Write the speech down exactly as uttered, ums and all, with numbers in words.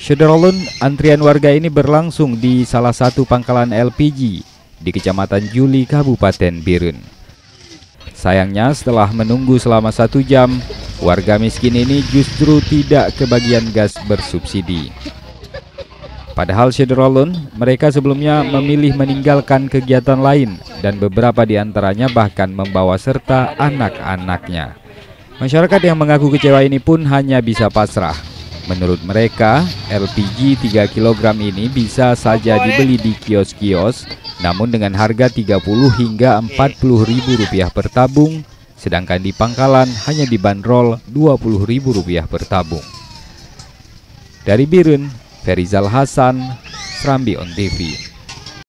Syederolun, antrian warga ini berlangsung di salah satu pangkalan L P G di Kecamatan Juli, Kabupaten Birun. Sayangnya setelah menunggu selama satu jam, warga miskin ini justru tidak kebagian gas bersubsidi. Padahal Syederolun, mereka sebelumnya memilih meninggalkan kegiatan lain dan beberapa di antaranya bahkan membawa serta anak-anaknya. Masyarakat yang mengaku kecewa ini pun hanya bisa pasrah. Menurut mereka, L P G tiga kilogram ini bisa saja dibeli di kios-kios, namun dengan harga tiga puluh hingga empat puluh ribu rupiah per tabung, sedangkan di pangkalan hanya dibanderol dua puluh ribu rupiah per tabung. Dari Birun, Ferizal Hasan, Serambi On T V.